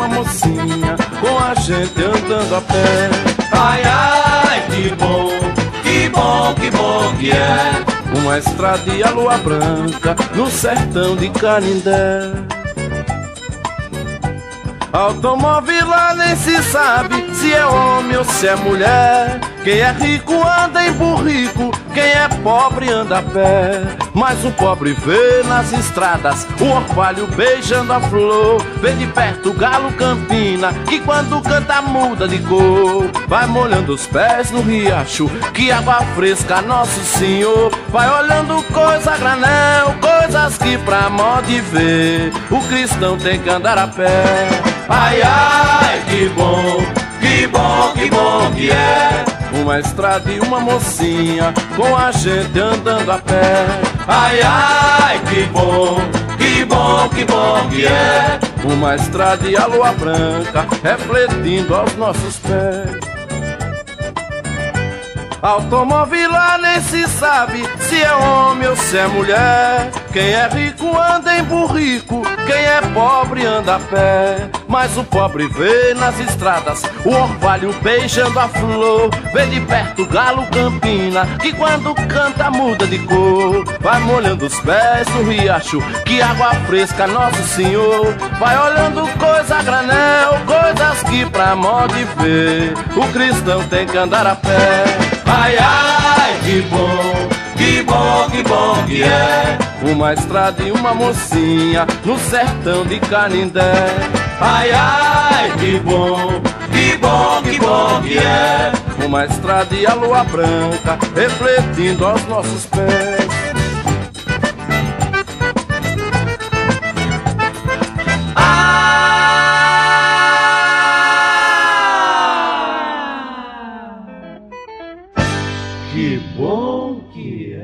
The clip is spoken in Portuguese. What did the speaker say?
uma mocinha com a gente andando a pé. Ai, ai, que bom, que bom, que bom que é. Uma estrada e a lua branca no sertão de Canindé. Automóvel lá nem se sabe se é homem ou se é mulher. Quem é rico anda em burrico, quem é pobre anda a pé. Mas o pobre vê nas estradas o orvalho beijando a flor. Vê de perto o galo campina, que quando canta muda de cor. Vai molhando os pés no riacho, que água fresca Nosso Senhor. Vai olhando coisa a granel, coisas que pra mó de ver o cristão tem que andar a pé. Ai, ai, que bom, que bom, que bom que é. Uma estrada e uma mocinha com a gente andando a pé. Ai, ai, que bom, que bom, que bom que é. Uma estrada e a lua branca refletindo aos nossos pés. Automóvel lá nem se sabe se é homem ou se é mulher. Quem é rico anda em burrico, quem é pobre anda a pé. Mas o pobre vê nas estradas o orvalho beijando a flor. Vê de perto o galo campina, que quando canta muda de cor. Vai molhando os pés no riacho, que água fresca Nosso Senhor. Vai olhando coisa a granel, coisas que pra mó de ver o cristão tem que andar a pé. Ai, ai, que bom, que bom, que bom que é. Uma estrada e uma mocinha no sertão de Canindé. Ai, ai, que bom, que bom, que bom que é. Uma estrada e a lua branca refletindo aos nossos pés. Que bom que é.